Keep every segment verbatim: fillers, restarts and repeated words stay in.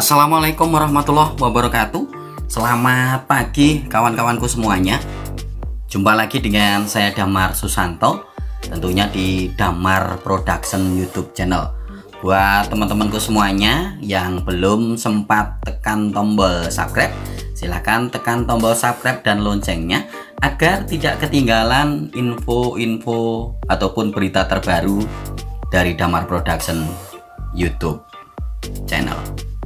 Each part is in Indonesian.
Assalamualaikum warahmatullahi wabarakatuh. Selamat pagi kawan-kawanku semuanya. Jumpa lagi dengan saya Damar Susanto, tentunya di Damar Production YouTube channel. Buat teman-temanku semuanya yang belum sempat tekan tombol subscribe, silahkan tekan tombol subscribe dan loncengnya agar tidak ketinggalan info-info ataupun berita terbaru dari Damar Production YouTube channel.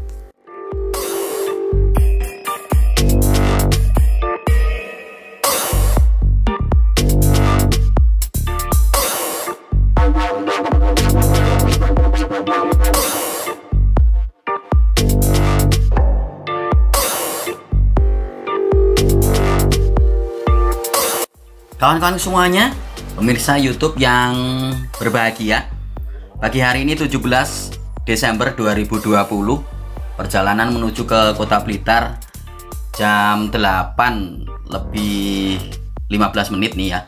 Kawan-kawan semuanya, pemirsa YouTube yang berbahagia, pagi hari ini tujuh belas Desember dua ribu dua puluh, perjalanan menuju ke Kota Blitar jam delapan lebih lima belas menit nih ya.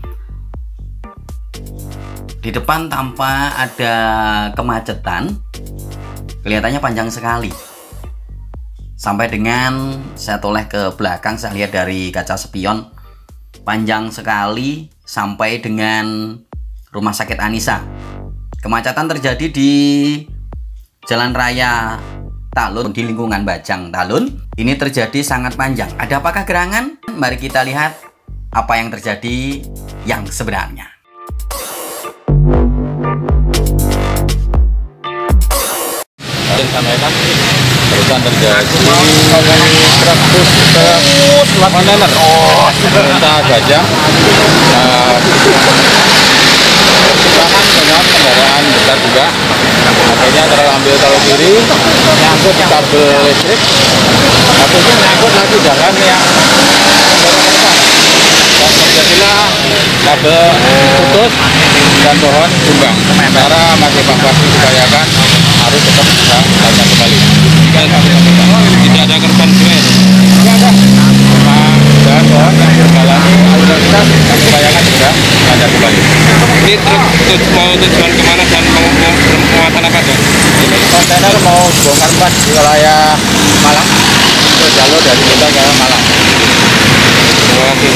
Di depan tanpa ada kemacetan, kelihatannya panjang sekali. Sampai dengan saya toleh ke belakang, saya lihat dari kaca spion, panjang sekali sampai dengan Rumah Sakit Anissa. Kemacetan terjadi di Jalan Raya Talun di lingkungan Bajang Talun. Ini terjadi sangat panjang. Ada apakah gerangan? Mari kita lihat apa yang terjadi yang sebenarnya. Disampaikan perusahaan terjadi truk bus kontainer pemerintah Bajang berseberangan dengan kendaraan besar juga, akhirnya terambil kalau kiri nyangkut kabel listrik, satunya nyangkut lagi jalan yang dan terjadilah kabel putus dan pohon tumbang. Sementara masih evakuasi diupayakan harus tetap bisa jalan kembali. Tidak ada korban jiwa. Tidak ada. Cuma dan pohon yang bergalani lalu lintas kami upayakan juga ada kembali. Ini truk mau tujuan kemana dan mau muatan apa dong? Ini kontainer mau bongkar muat di wilayah Malang, ke jalur dari kita ke Malang. Oke.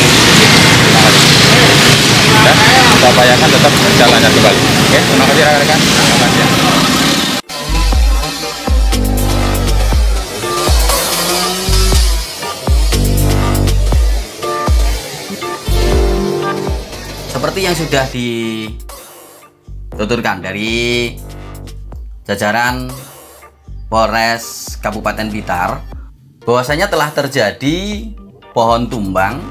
Dan kita upayakan tetap jalannya kembali. Oke, terima kasih rekan-rekan. Terima kasih. Seperti yang sudah dituturkan dari jajaran Polres Kabupaten Blitar, bahwasanya telah terjadi pohon tumbang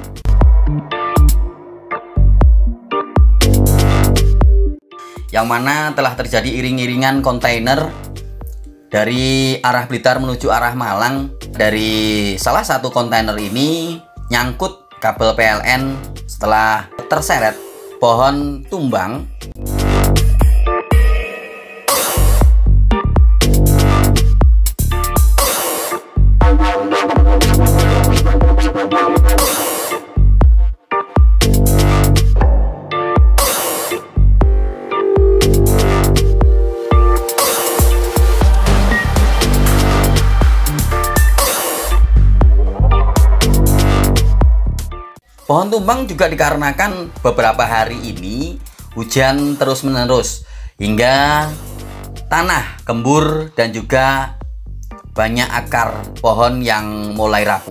yang mana telah terjadi iring-iringan kontainer dari arah Blitar menuju arah Malang. Dari salah satu kontainer ini nyangkut kabel P L N setelah terseret pohon tumbang. Pohon tumbang juga dikarenakan beberapa hari ini hujan terus-menerus hingga tanah gembur dan juga banyak akar pohon yang mulai rapuh.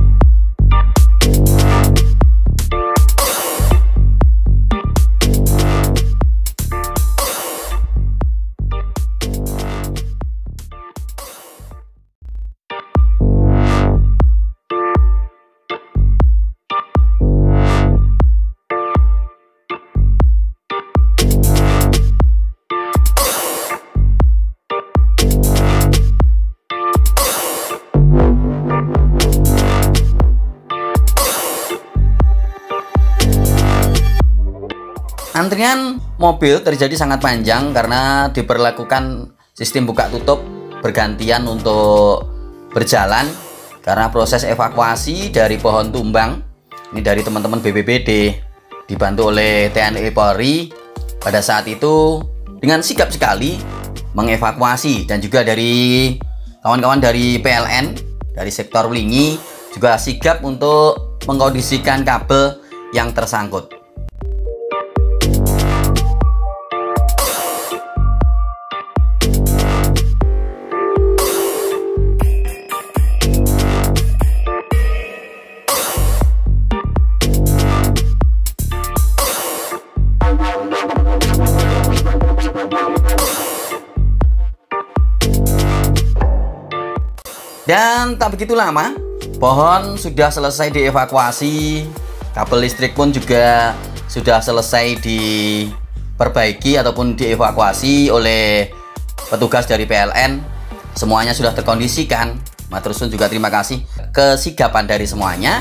Antrian mobil terjadi sangat panjang karena diberlakukan sistem buka tutup bergantian untuk berjalan karena proses evakuasi dari pohon tumbang ini dari teman-teman B P B D dibantu oleh T N I Polri pada saat itu dengan sigap sekali mengevakuasi, dan juga dari kawan-kawan dari P L N, dari sektor Wlingi juga sigap untuk mengkondisikan kabel yang tersangkut. Dan tak begitu lama, pohon sudah selesai dievakuasi, kabel listrik pun juga sudah selesai diperbaiki ataupun dievakuasi oleh petugas dari P L N. Semuanya sudah terkondisikan. Matur suwun juga terima kasih kesigapan dari semuanya.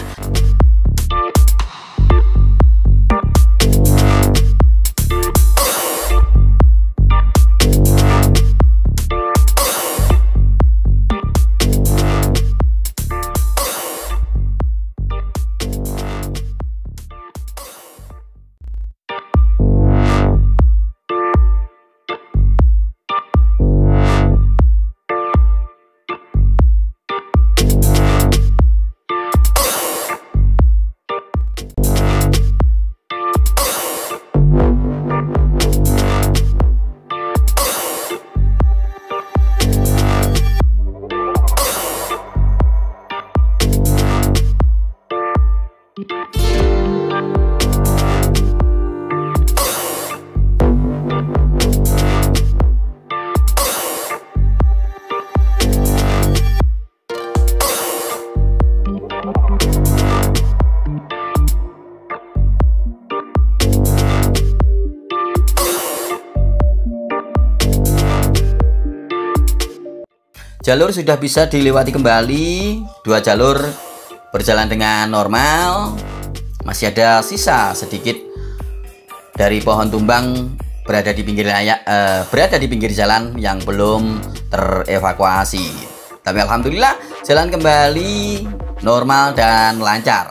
Jalur sudah bisa dilewati kembali, dua jalur berjalan dengan normal. Masih ada sisa sedikit dari pohon tumbang berada di pinggir layak, eh, berada di pinggir jalan yang belum terevakuasi. Tapi alhamdulillah jalan kembali normal dan lancar.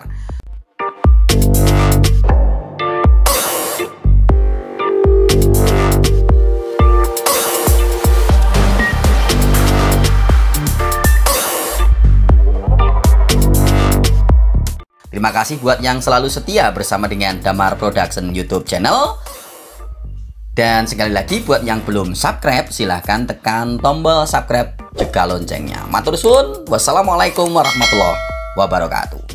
Terima kasih buat yang selalu setia bersama dengan Damar Production YouTube channel. Dan sekali lagi buat yang belum subscribe, silahkan tekan tombol subscribe juga loncengnya. Matur suwun, wassalamualaikum warahmatullahi wabarakatuh.